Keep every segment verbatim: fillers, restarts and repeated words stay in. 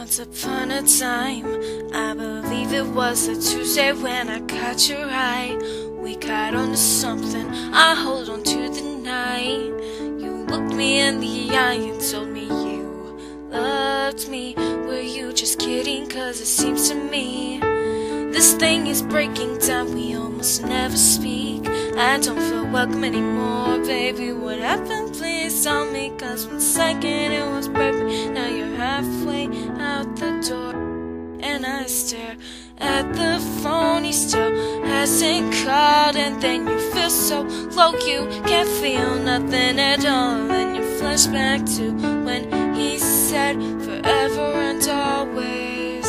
Once upon a time, I believe it was a Tuesday when I caught your eye. We caught on to something, I hold on to the night. You looked me in the eye and told me you loved me. Were you just kidding? Cause it seems to me this thing is breaking down, we almost never speak. I don't feel welcome anymore, baby. What happened? Please tell me. Cause one second it was perfect, now you're halfway out the door. And I stare at the phone, he still hasn't called. And then you feel so low, you can't feel nothing at all. And you flash back to when he said forever and always.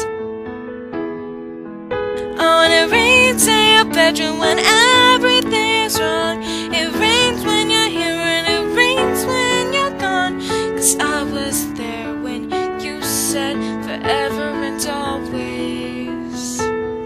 Oh, and it rains in your bedroom when everything's wrong. It rains when you're here and it rains when you're gone. Cause I was there when you said forever and always.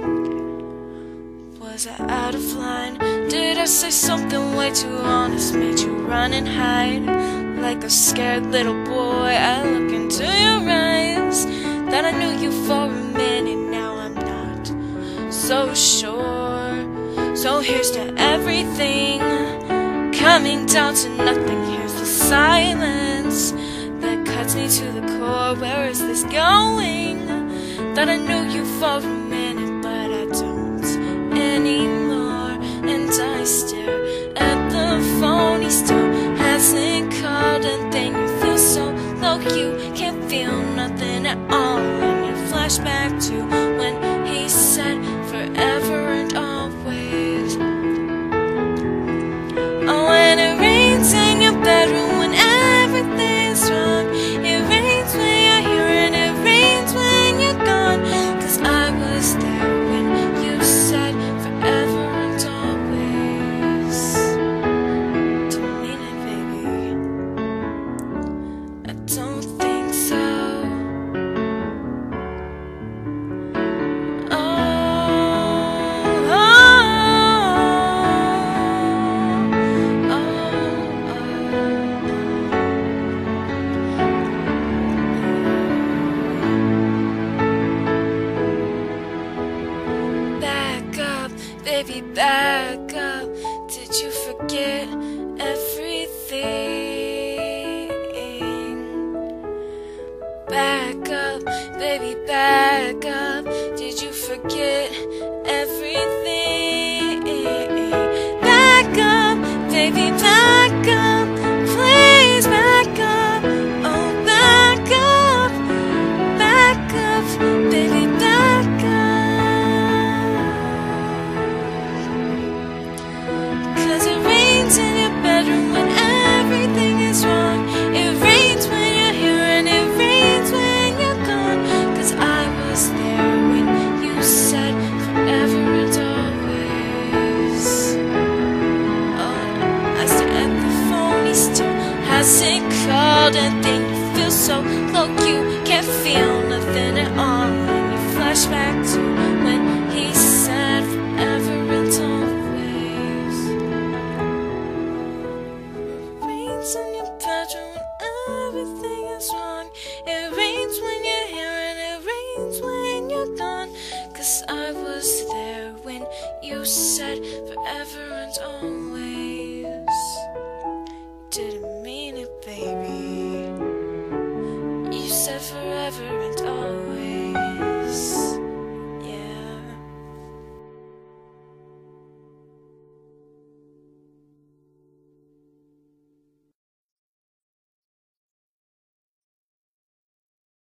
Was I out of line? Did I say something way too honest? Made you run and hide like a scared little boy. I look into your eyes, that I knew you for a minute. Now I'm not so sure. So here's to everything coming down to nothing. Here's the silence that cuts me to the core. Where is this going? That I knew you for a minute, but I don't anymore. And I stare at the phone, he still hasn't called. And then you feel so low, you can't feel nothing at all. And you flash back to when he said forever and always. Oh, and it rains in your bedroom when everything's wrong. It rains when you're here and it rains when you're gone. Cause I was there when you said forever and always. Do you mean it, baby? I don't think so. Baby, back up. Did you forget everything? Back up, baby, back up. Did you forget everything? Back up, baby, back up. Please back up. Oh, back up, back up, baby, back up. In your bedroom when everything is wrong. It rains when you're here and it rains when you're gone. Cause I was there when you said forever and always. Oh, I stare at the phone, he still hasn't called. And then you feel so low, you can't feel nothing at all. And you flash back to when he said forever and always. In your bedroom when everything is wrong. It rains when you're here and it rains when you're gone. Cause I was there when you said forever and always. You didn't mean it, baby. You said forever and always.